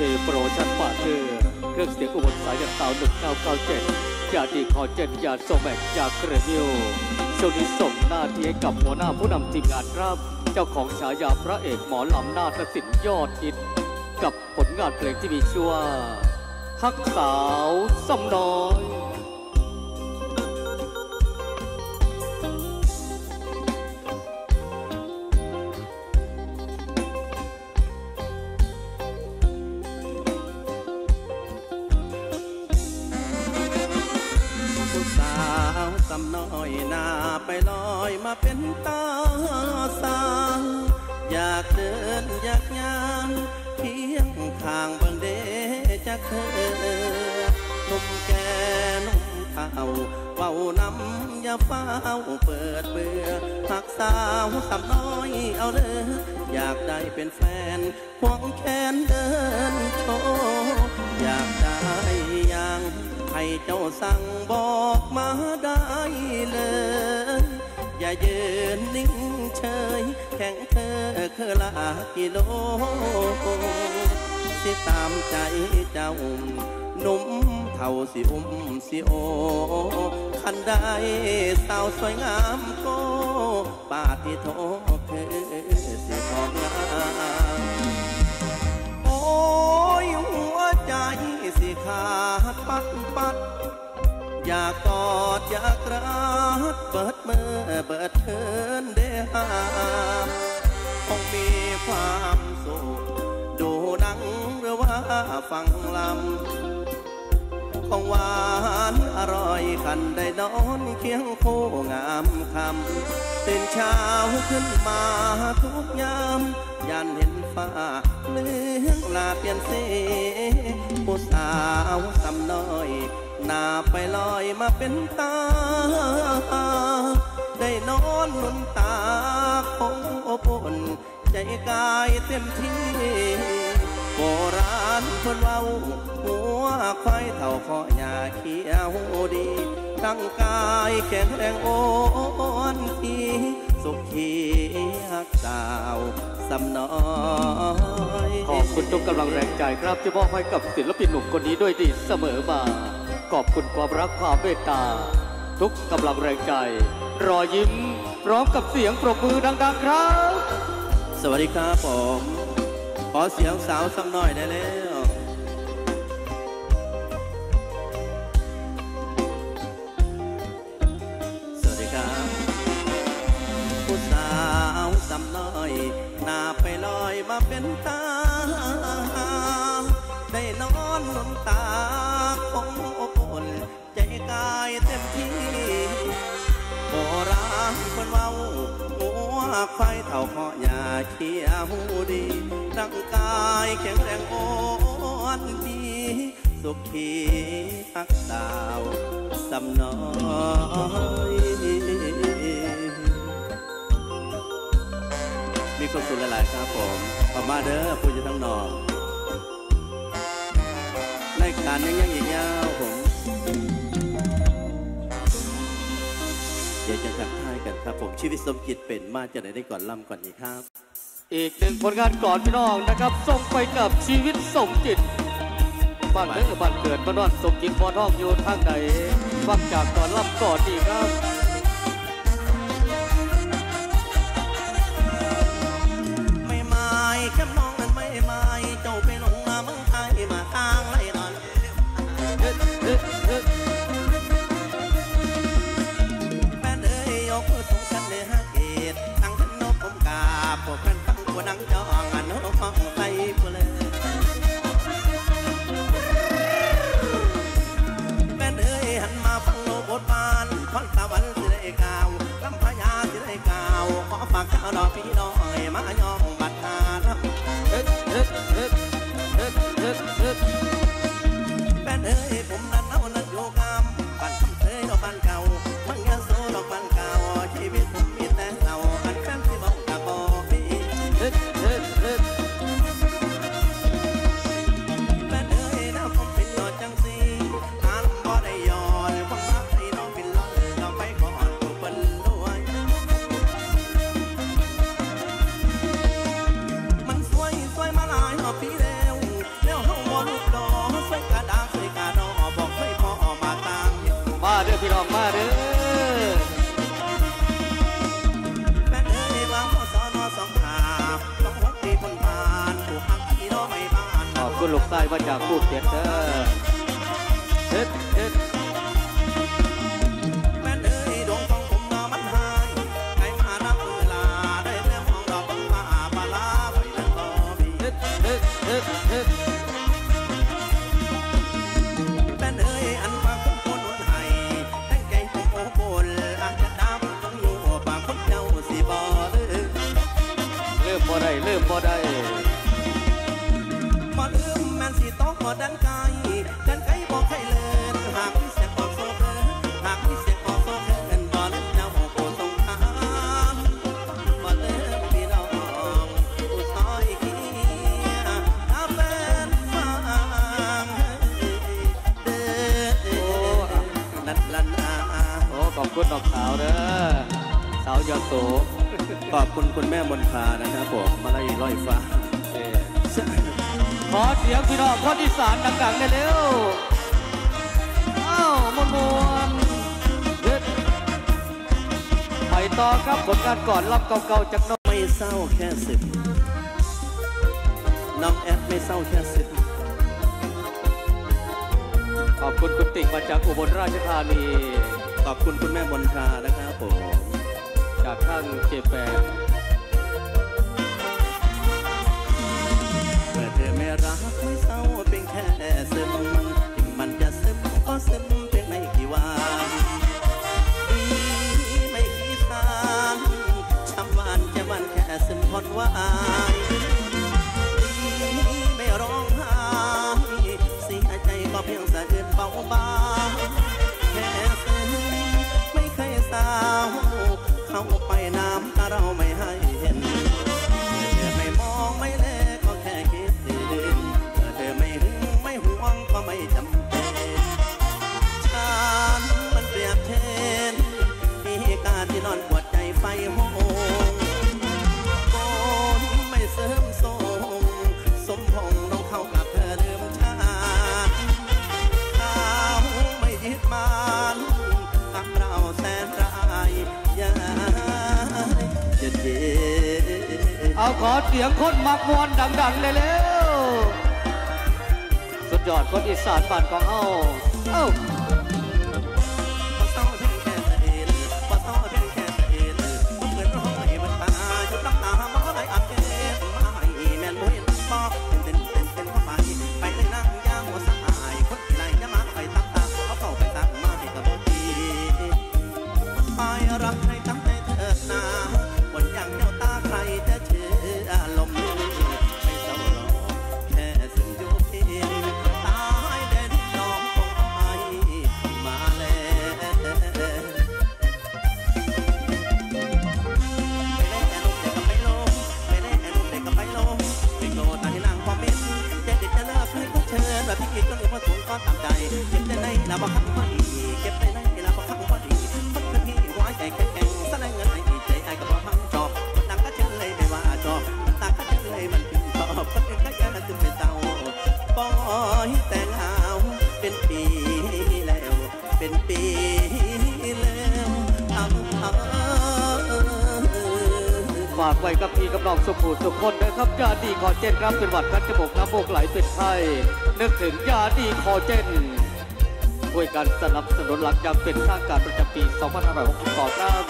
โปรชั่นฝากเครื่องเสียงอุบลสายจากเตา1997ยาดีคอเจนยาโซแบกยาเกรนิวช่วงนี้ส่งหน้าที่ให้กับหัวหน้าผู้นำทีมงานครับเจ้าของฉายาพระเอกหมอลำนาฏศิลป์ยอดฮิตกับผลงานเพลงที่มีชื่อว่าฮักสาวซ้ำน้อยสำน้อยหน้าไปลอยมาเป็นตาสางอยากเดินอยากย่างเพียงข้างบางเดจะเคยนุ่มแก่นุ่มเท่าเป่านำอย่าเฝ้าเปิดเบื่อหักสาวสำน้อยเอาเลยอยากได้เป็นแฟนควงแขนเดินโชว์อยากได้อย่างให้เจ้าสั่งบอกมาได้เลยอย่ายืนนิ่งเฉยแข่งเธอคือละกิโลสิตามใจเจ้าหนุ่มเท่าสิสิโอคันได้สาวสวยงามก็ปาฏิโทคือสิของงามโอ้ยหัวใจสิขาดปัดอยากกอดอยากรักเปิดมือเปิดเทินเดหาคงมีความสุขดูหนังหรือว่าฟังลำของหวานอร่อยกันได้นอนเคียงคู่งามคำตื่นเช้าขึ้นมาทุกยามยันเห็นฟ้าเลืองลาเปลี่ยนสีผู้สาวสำน้อยหน้าไปลอยมาเป็นตาได้นอนนุ่นตาคงอบอุ่นใจกายเต็มที่โบราณคนเว้าหัวควายเท่าคอยาเขียวดีร่างกายแข็งแรงอ่อนทีสุขีหักสาวสำน้อยขอบคุณทุกกำลังแรงใจครับที่มอบให้กับศิลปินหนุ่มคนนี้ด้วยดีเสมอมาขอบคุณความรักความเมตตาทุกกำลังแรงใจรอยยิ้มพร้อมกับเสียงปรบมือดังๆครับสวัสดีครับผมขอเสียงสาวซ้ำหน่อยได้แล้วสวัสดีครับผู้สาวซ้ำน้อยหน้าไปลอยมาเป็นตาได้นอนน้ำตาคงอบอุ่นใจกายเต็มที่โบราณคนเว้าหัวควายเท่าคอยาเขียวดีร่างกายแข็งแรงอ่อนดีสุขีหักสาวสำน้อยมีความสุขหลายๆครับผมออกมาเด้อพูดอยู่ทั้งนอกรายการยังอีกยาวผมเดี๋ยวจะทักทายกันครับผมชีวิตสมจิตเป็นมาจะได้ก่อนล่ำก่อนอีกครับอีกหนึ่งผลงานก่อนพี่น้องนะครับส่งไปกับชีวิตสมจิตบ้านเกิดบ้านเกิดบ้านนอนสมจิตพอทองอยู่ทางไหนฟังจากก่อนล่ำก่อนดีครับไม่ไม่แค่น้องนั้นไม่ไม่เจ้าไปลงมาเมืองไทยมาทางไรนอนแม่เอ้ยยกมือส่งฉันเลยฮะเกตตั้งฉันนกผมกาพวกกันฟังกูนั่งจองอันนกห้องไปกูเลยแม่เอ้ยหันมาฟังโลบทบานพรตะวันสิได้กาวลำพญาสิได้กาวขอฝากเจ้าดอกพี่น้อยมายองบัดนารับแม่เอ้ยผมนั้นเอานั้นอยู่กามบ้านคำเตยดอกบ้านเก่ามันยาโซดอกบ้านเก่าชีวิตผมมีแต่เศร้าอันแฟนที่บอกกับบอกพี่แม่เอ้ยน้าผมเป็นยอดจังสีหันบ่ได้ยอดความรักให้น้องเป็นลอยเราไปก่อนตัวเป็นด้วยพี่น้องมาเด้อแม่เอ๋ยวางสอนอสองขาต้องหกปีพ้นผ่านผูกพักที่น้องไม่บ้านขอบคุณลูกชายมาจากภูเก็ตเด้อเฮ็ดแม่เอ๋ยดวงของผมนอมันหายใครมานับเวลาได้เรื่องของดอกฟ้าปลาไปนั่งต่อบีแม่เอ๋ยอันฟังผมคนหุ่นไห้ตั้งใจผมโอ้โหอาจจะดำต้องอยู่ปากคนเจ้าสิบ่เริ่มบ่ได้มาลืมแม่นสิต้องหอดันไกบอกให้เลินหากมีเสียงออกโซ่เกินหากมีเสียงออกโซ่เกินบ่เล่นเจ้าโอ้สงครามบ่เลิกพี่น้องผู้ซอยเคียอาแฟนฟังเด้อนัดละนาโอ้ขอบคุณน้องสาวเด้อสาวยโสขอบคุณคุณแม่มนทานะครับผมมาไล่ร้อยฟ้าขอเสียงพี่น้องคนอีสานดังๆได้เร็วอ้าวมวนเด็ดไปต่อครับผลงานก่อนรับเก่าๆจากน้องไม่เศร้าแค่สิบน้องแอดไม่เศร้าแค่สิบขอบคุณคุณติ๊กมาจากอุบลราชธานีขอบคุณคุณแม่มนทานะครับผมจากข้างเจแปนเมื่อเธอไม่รักไม่เศร้าเป็นแค่ซึมถึงมันจะซึมก็ซึมเพียงไม่กี่วันไม่กี่สานช้ำวันจะวันแค่ซึมพอนวายไม่ร้องไห้เสียใจก็เพียงสะอื้นเบาบางแค่ซึมไม่เคยเศร้าเข้าไปน้ำตาเราไม่ให้เห็นเธอไม่มองไม่แลก็แค่คิดถึงเธอไม่หึงไม่ห่วงก็ไม่จำเป็นฉันมันเปรียบเช่นมีการที่นอนปวดใจไฟโหงโกนไม่เสริมทรงสมพงษ์ต้องเข้ากับเธอเดิมชาติเขาไม่ยึดมันกับเราแสนร้ายเอาขอเสียงคนมักมวนดังๆเลยเร็วสุดยอดคนอีสานบ้านของเฮารักให้ตั้งใจเถิดนาวันอย่างเจ้าตาใครจะเชื่อลมไม่เศร้าหรอกแค่สิ่งอยู่เพียงตายเด่นน้องคงไปมาแล้วไม่ได้แอนนุ่มเด็กกับไปลงไม่ได้แอนนุ่มเด็กกับไปลงไม่โกรธให้นางคอมเมนต์จะเด็ดจะเลิกให้ก็เชิญแบบพี่ก็เลยว่าสูงก็ตามใจเก็บได้ในลาบคักไม่เก็บได้ในลาบคักไม่ใจแข็งแสดงเงินไอ้ใจไอ้กับว่าพังจอบคนดังก็เชื่อเลยไม่ว่าจอบคนตาก็เชื่อเลยมันชอบคนอื่นก็แย่มันจึงเป็นเศร้าปล่อยแต่งหาวเป็นปีแล้วเป็นปีแล้วฝากไว้กับพี่กับน้องสุขุสุขคนนะครับยาดีคอเจนครับเป็นหวัดคัดจมูกน้ำมูกไหลเป็นไข้นึกถึงยาดีคอเจนด้วยการสนับสนุนหลักอย่างเป็นทางการประจำปี 2562 ครับ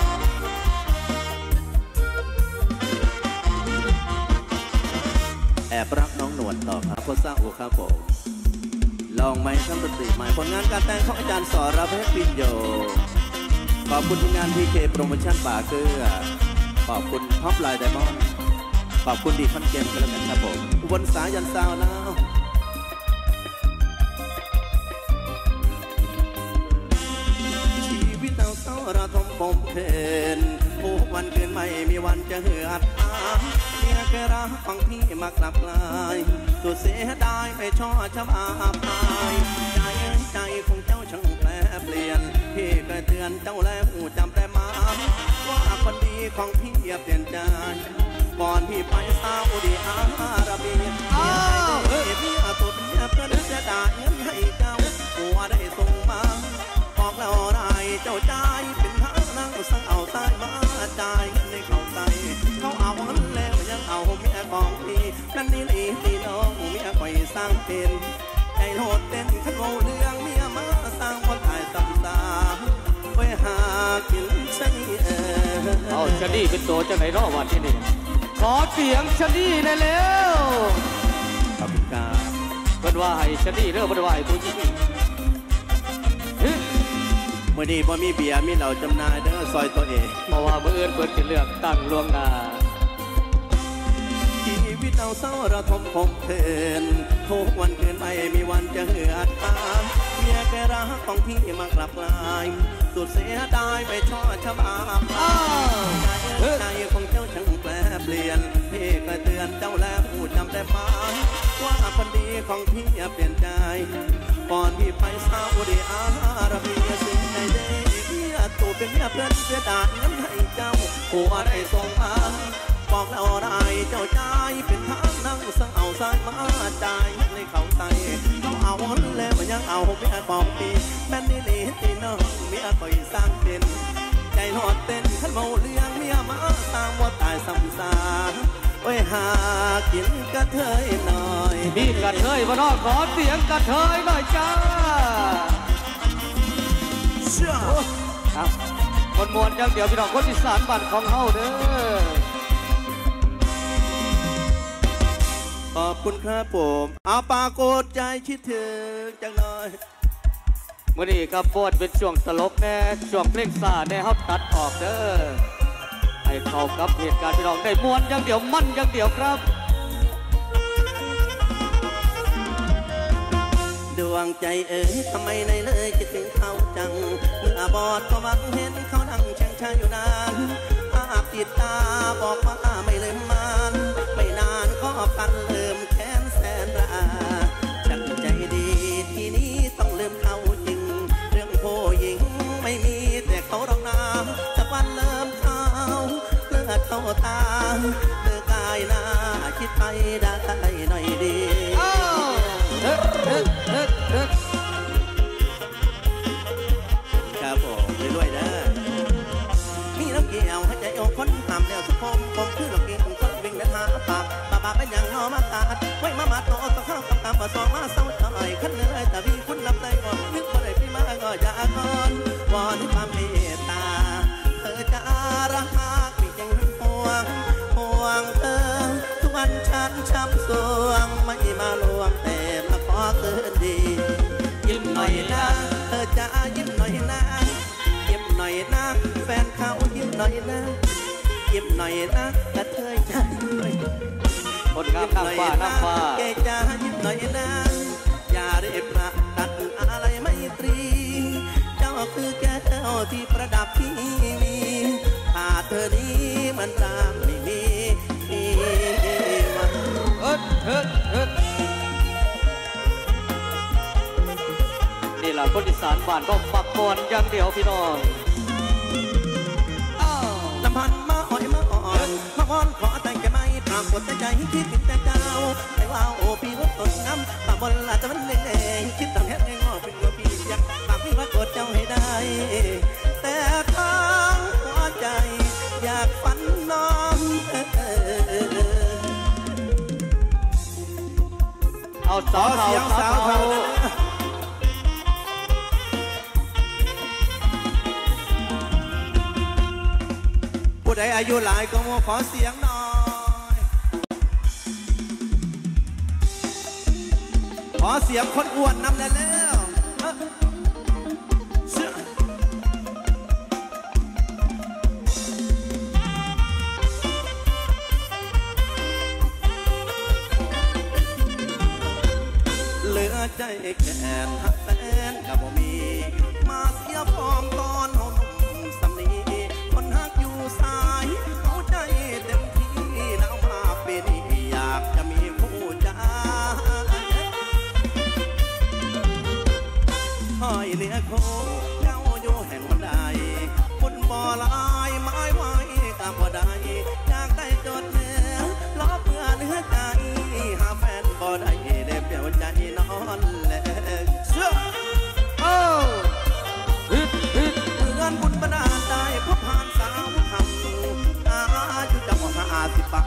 แอบรักน้องหนวดต่อครับพ่อสร้างโอครับผมลองไหมทั้งดนตรีใหม่ผลงานการแต่งของอาจารย์สอนรับให้ปิญโยขอบคุณทีมงานพีเคโปรโมชั่นป่าเกลือขอบคุณท็อปไลน์ไดมอนด์ขอบคุณดีคอนเกมกันแล้วกันครับผมอุบลสายันซาวแล้วระทมปมเพนผู้วันคืนไม่มีวันจะเหือดหายเมียแค่รักฟังพี่มากลับลายสุดเสียดายไม่ชอบช้ำอาภายใจของเจ้าช่างแปรเปลี่ยนพี่เคยเตือนเจ้าแล้วจำแต่มาว่าคนดีของพี่เปลี่ยนใจก่อนพี่ไปซาอุดิอาระเบียพี่ตุดเพื่อนเสียดายเงินให้เจ้าหัวได้ส่งมาบอกแล้วรายเจ้าใจเป็นทางนั่งสั่งเอาใต้มาใจในเขาใจเขาเอาแล้วยังเอาเมียของพี่นั่นนี่ลีที่น้องเมียคอยสร้างเป็นใจโหดเต้นขันโมเรื่องเมียมาสร้างคนตายซ้ำซากไปหากินใช่เอาชะนีเป็นตัวจังไหนรอวันที่นี่ขอเสียงชะนีได้แล้วขอบคุณครับเป็นว่าให้ชะนีเรื่องเป็นว่าให้ผู้หญิงเมื่อนี้พอมีเบียร์มีเหล่าจำนายเด้อซอยตัวเองเพราะว่าเมื่อเอื้อนเปิดกินเลือกตั้งล่วงหน้าชีวิตเราเศร้าระทมคมเทินทุกวันคืนไม่มีวันจะเหือดตามเมียแกรักของพี่มากลับลายสุดเสียดายไปช่อชะบาใจของเจ้าช่างแปรเปลี่ยนพี่ก็เตือนเจ้าแล้วพูดจำได้ไหมว่าคนดีของพี่เปลี่ยนใจก่อนพี่ไปซาอุดิอาระเบียสิ่งใดเดียตัวเป็นเมียเพื่อนเสียดายนั้นให้เจ้าหัวได้ส่งมาบอกเราได้เจ้าใจเป็นทางนั่งสั่งเอาสายมาใจในเขาใจเขาเอาแล้วมันยังเอาเมียบอกพี่แม่นี่ลีที่น้องเมียคอยสร้างเด่นใจหอดเต้นขันเมาเลี้ยงเมียมาสร้างว่าตายซ้ำซากไว้หากินกระเทยหน่อยมีกระเทยมาน้องขอเสียงกระเทยหน่อยจ้าเชื่อครับคนมวนอย่างเดียวพี่น้องคนอีสานบ้านของเฮาเด้อขอบคุณครับผมเอาปากโกดใจคิดถึงจังเลยเมื่อนี้ครับโฟดเป็นช่วงตลกแน่ช่วงเพลงซาแน่เฮาตัดออกเด้อให้เข้ากับเหตุการณ์พี่น้องได้มวนอย่างเดียวมั่นอย่างเดียวครับดวงใจทำไมในเลยคิดถึงเขาจังเมื่อบอดก็หวังเห็นเขานั่งแช่งชาอยู่นานภาพติดตาบอกว่าไม่ลืมมันไม่นานก็กันลืมแค้นแสนราฉันใจดีทีนี้ต้องลืมเขาจริงเรื่องผู้หญิงไม่มีแต่เขาร้องน้ำสักวันเริ่มเขาเลือดเข้าตาเลือกายหน้าคิดไปได้หน่อยดีครับผมรวยๆนะมีน้ำเกี่ยวให้ใจโอ้คนทำแล้วสุขผมคือหลอกกินคนวิ่งเดินหาปากบาเป็นอย่างนอมาตาดไว้มาโตต้องเข้ากับตามมาสองมาเศร้าจ่อยขันเลยแต่มีคุณรับใจก่อนนึกว่าได้พี่มาก็อยากก่อนวอนความเมตตาเธอจะรักมีจังห่วงเธอทุกวันฉันช้ำสวงไม่มาลวงแต่มาขอเกินดียิ้มหน่อยนะเธอจะยิ้มหน่อยนะยิ้มหน่อยนะแฟนเขายิ้มหน่อยนะยิ้มหน่อยนะกระเทยใจคนงามน้ำฟ้าแกจะยิ้มหน่อยนะอย่าเรียบประดับอะไรไม่ตรีเจ้าคือแก้วที่ประดับที่มีถ้าเธอนี้มันรามไม่มีนี่แหละคนอีสานบ้านก็ปักบอนอย่างเดียวพี่น้องลำพันมาอ่อยมาอ่อนมาอ่อนขอแต่งแกไม่ปรากฏใจคิดถึงแต่เจ้าแต่ว่าโอ้พี่ว่าต้นน้ำปากบนลาจะมันเล่งคิดต้องแค่งอเป็นว่าพี่อยากปากพี่ว่ากดเจ้าให้ได้แต่ทางหัวใจอยากฝันน้องเอาสาวเสียงสาวเท่าผู้ใดอายุหลายก็มาขอเสียงหน่อยขอเสียงคนอ้วนนำแล้วเหลือใจแก่นหักแฟนกับบ่มีมาเสียฟอมตอนหนุ่มสำนีคนหักอยู่สายเอาใจเต็มที่แล้วมาเป็นอยากจะมีผู้ใจคอยเหลือโคเจ้าอยู่แห่งบันไดคนบ่อลายไม้ไว้กับบ่ได้อยากได้จดเนื้อล้อเพื่อเนื้อใจหาแฟนบ่ได้ได้เปลี่ยวใจนอนแลกเสื้อ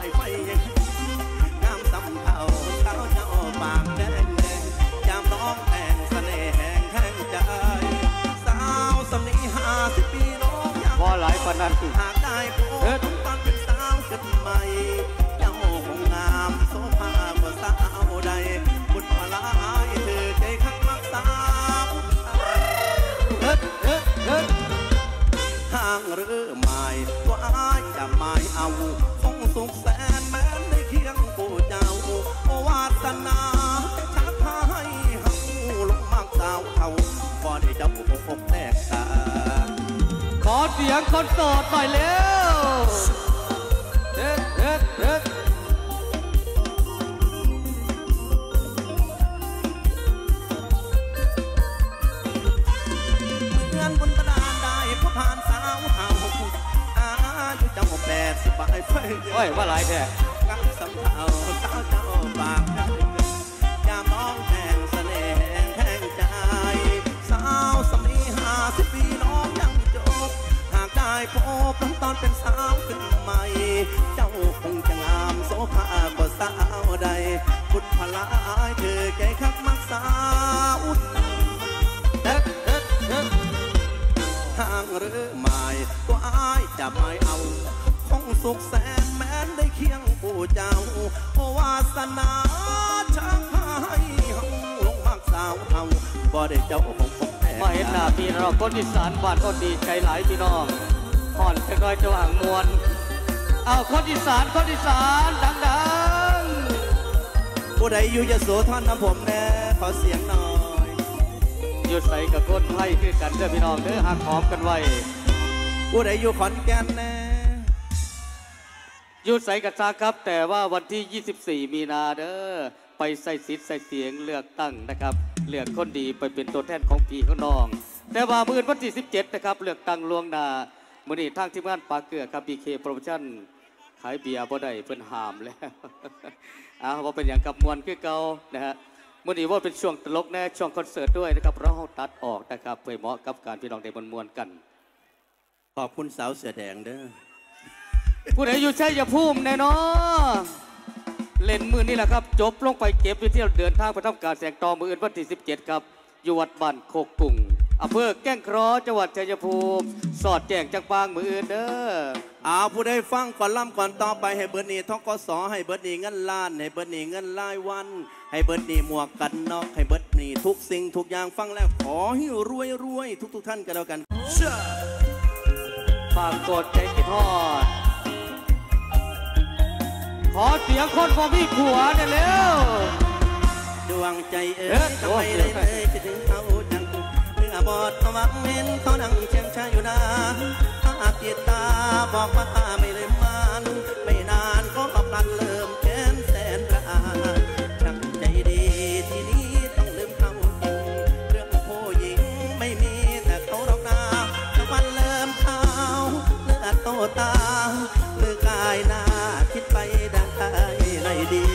ายไฟยังงามสำเทาสาวเจ้าปากแดงแดงยามน้องแต่งเสน่ห์แห่งแห่งใจสาวสำนี50 ปีน้องยังว่าหลายปานนั้นหากได้พบตอนเป็นสาวขึ้นใหม่เจ้าคงงามโสภากว่าสาวใดบุญพลายเธอใจคักมักสาวห่างหรือไม่ก็อายจะไม่เอาคงสุขแสนแม้ได้เคียงผู้เจ้าโอวาสนาชักพาให้เฮาลงมักสาวเขาก็ได้จับอกแตกตาขอเสียงคนโสดหน่อยเร็วเด็ดเด็ดเด็ดเดือนบนตะดานได้พบผ่านสาวเฮาอายุเจ้า80 ปลายไฟโอ้ยว่าหลายแท้กับสำเทาสาวเจ้าปากยามน้องแห่งเสน่ห์แห่งใจสาวสำนี50 ปีน้องยังจบหากได้พบตอนเป็นสาวขึ้นใหม่เจ้าคงจะงามโสภากว่าสาวใดบุญพลายเธอใจคักมักสาวห่างหรือไม่ก็อายจะไม่เอาคงสุขแสนแม้นได้เคียงผู้เจ้าโอวาสนาช่างให้เฮาลงมักสาวเฮาบ่ได้เจ้าคงมาเห็นหน้าพี่น้องคนอีสานบ้านคนดีใจหลายพี่น้องห่อนจะน้อยจะห่างมวลเอาคนอีสานดังๆผู้ใดอยู่ยโสธรน้ำผมแน่ขอเสียงหน่อยอยู่ใส่กับคนไทยคือกันเด้อพี่น้องเด้อหักหอมกันไว้ผู้ใดอยู่ขอนแก่นแน่อยู่ใส่กับซาครับแต่ว่าวันที่24 มีนาเด้อไปใส่สิทธิ์ใส่เสียงเลือกตั้งนะครับเลือกคนดีไปเป็นตัวแทนของพี่ของน้องแต่ว่ามื้อวันที่17นะครับเลือกตั้งล่วงหน้ามื้อนี้ทางทีมงานปากเกลือครับ BK Promotion ขายเบียร์บ่ได้เพิ่นห้ามแล้วว่าเป็นอย่างกับมวลคือเก่านะฮะมื้อนี้ว่าเป็นช่วงตลกแน่ช่วงคอนเสิร์ตด้วยนะครับเราตัดออกนะครับเพื่อเหมาะกับการพี่น้องได้มวลกันขอบคุณสาวเสือแดงเด้อผู้ใดอยู่ชัยภูมิแน่นอนเล่นมือนี่แหละครับจบลงไปเก็บอยู่ที่เดินทางไปทำการแสงตอมืออื่นวันที่17ครับอยู่วัดบ้านโคกปุ่งอำเภอแก้งเคราะห์จังหวัดชัยภูมิสอดแจ้งจังปางมืออื่นเด้อผู้ใดฟังก่อนล่ำก่อนต่อไปให้เบิร์ดนี่ทกสให้เบิร์ดนี่เงินล้านให้เบิร์ดนี่เงินรายวันให้เบิร์ดนี่หมวกกันน็อกให้เบิร์ดนี่ทุกสิ่งทุกอย่างฟังแล้วขอให้รวยทุกท่านกันแล้วกันฝากกดใจกินทอดขอเสียงคนพอมีผัวเนี่ยเร็วดวงใจทำไมเลยจะถึงเขาจังเมื่อบอดเขาวังเห็นเขาดังเชียงชายอยู่นานอาเกียรตาบอกว่าไม่เลยมันไม่นานก็ปรับกันเริ่มแค้นแสนระอาช่างใจดีทีนี้ต้องลืมเขาจริงเรื่องผู้หญิงไม่มีแต่เขาหรอกนาแต่วันเริ่มเขาเลือดโตตาเลือกายหน้าคิดไปได้ในดี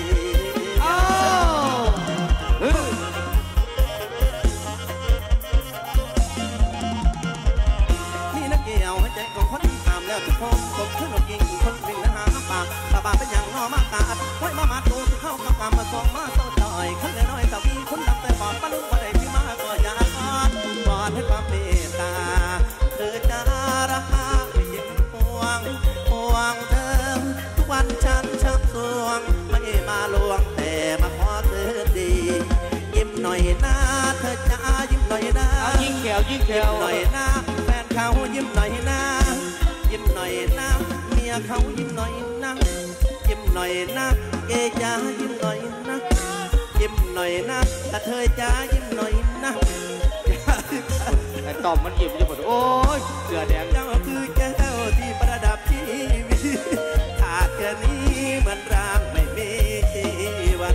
นี่นักเกี่ยวให้ใจของคนตามแล้วทุกคนตกขึ้นหลบยิงคนวิ่งและหาปากบาเป็นอย่างนอมากาดไว้มาตูที่เข้ากับกามมาส่งมาโซ่ต่อยคนน้อยแต่วีคนดับแต่บอดปลุกว่าได้ที่มาก็อยากกอดให้ความเมตตาเธอจะรักไม่ยิ่งห่วงเธอทุกวันฉันชักสวงไม่มาลวงแต่มาขอเธอดียิ้มหน่อยนะเธอจะยิ้มหน่อยนะยิ่งแขวหน่อยนะแฟนเขายิ้มหน่อยนะยิ้มหน่อยนะเมียเขายิ้มหน่อยนะยิ้มหน่อยนะเกจ้ายิ้มหน่อยนะยิ้มหน่อยนะถ้าเธอจะยิ้มหน่อยนะแต่ตอมมันยิ้มจะหมดโอ้ยเสือแดงเจ้าคือแก้วที่ประดับชีวิตขาดแค่นี้เหมือนร่างไม่มีชีวัน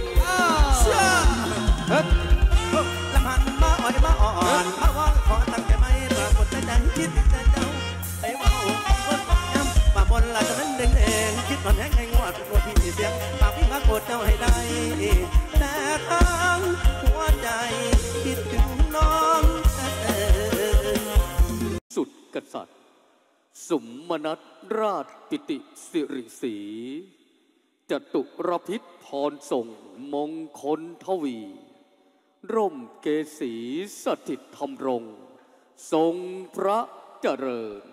ลำพันมาอ่อยมาอ่อนมาวอนขอตั้งใจไม่ปรากฏใจคิดแต่เจ้าไปว่าย้ำมาบนลาจะนั้นเด้งคิดนอนแห้งให้งวดปวดพี่เสียงปากพี่มาโกรธเจ้าให้ได้แต่ทั้งหัวใจคิดถึงน้องสุดกษัตริย์สมนัสราชปิติสิริศรีจตุรพิษพรส่งมงคลทวี ร่มเกษีสถิตธรรมรงทรงพระเจริญ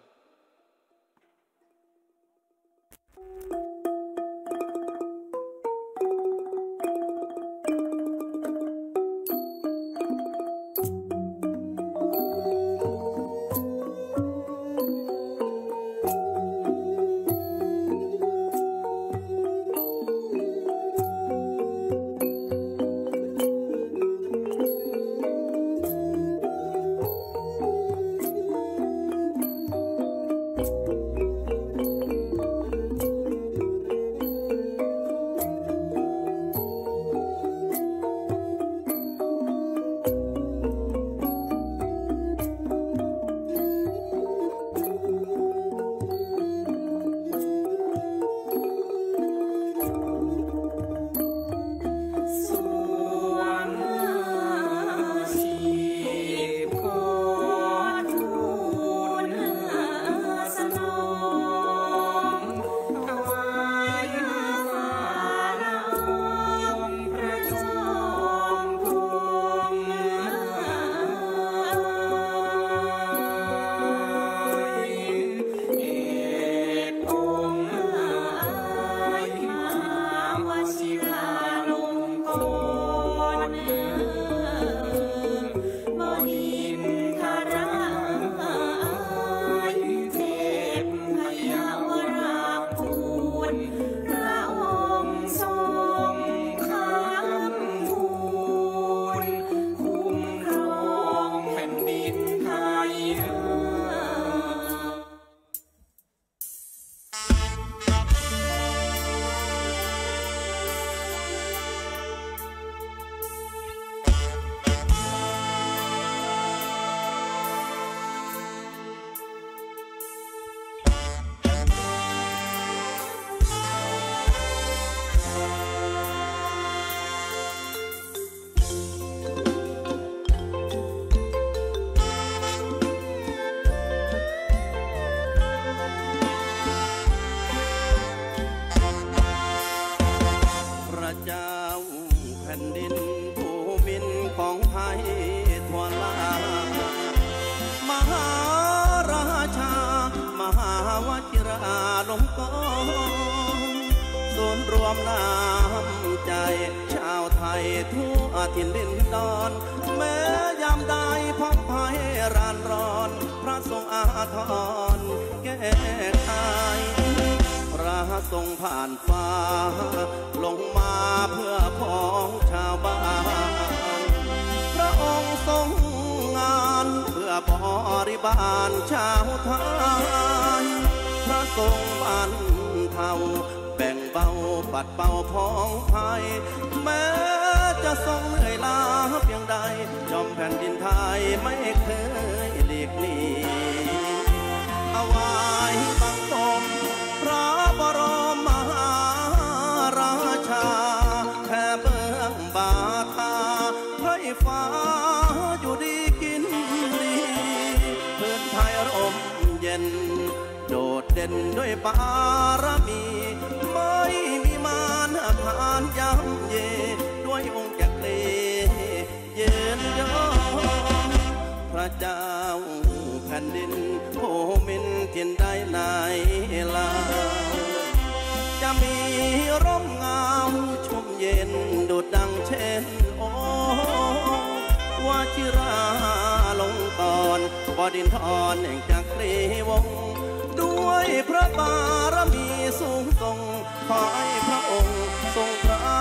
ถิ่นดินดอนแม้ยามใดพบภัยรานร้อนพระทรงอาทรแก้ไขพระทรงผ่านฟ้าลงมาเพื่อพ้องชาวบ้านพระองค์ทรงงานเพื่อบริบาลชาวไทยพระทรงบรรเทาแบ่งเบาปัดเป่าพ้องภัยแม้จะทรงเหนื่อยล้าเพียงใดจอมแผ่นดินไทยไม่เคยหลีกหนีเอาไว้บังคมพระบรมมหาราชาแค่เบื้องบาทาให้ฟ้าอยู่ดีกินดีพื้นไทยร่มเย็นโดดเด่นด้วยบารมีไม่มีมารฐานย่ำเยด้วยองค์จักรียืนยงพระเจ้าแผ่นดินโพมินถิ่นใดไหนลาวจะมีร่มเงาชุ่มเย็นดุดดังเช่นโอวชิราลงกรณ์บดินทรแห่งจักรีวงศ์ด้วยพระบารมีสูงส่งขอให้พระองค์ทรงพระ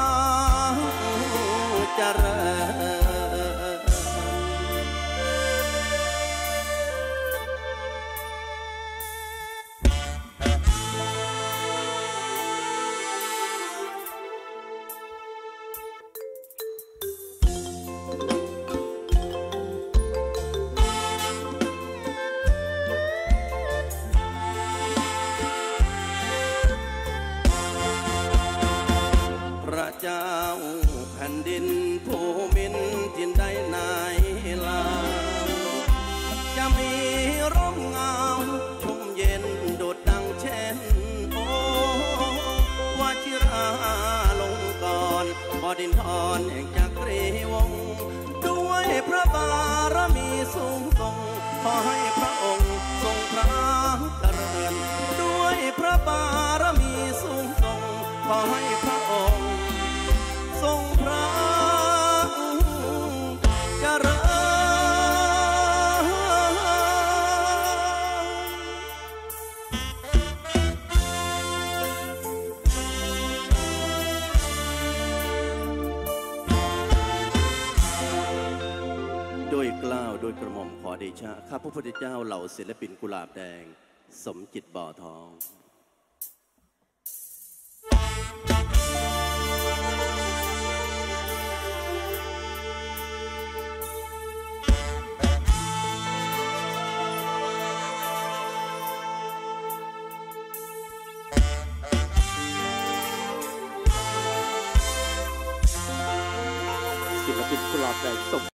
เจริญ เจ้าแผ่นดินภูมินพระบารมีสูงส่งขอให้พระองค์ทรงพระเจริญด้วยพระบารมีสูงส่งขอให้พระองค์ทรงพระเจริญโดยกล้าวโดยกระหม่อมขอเดชะข้าพระพุทธเจ้าเหล่าศิลปินกุหลาบแดงสมจิตบ่อทองศิลปินกุหลาบแดงส่ง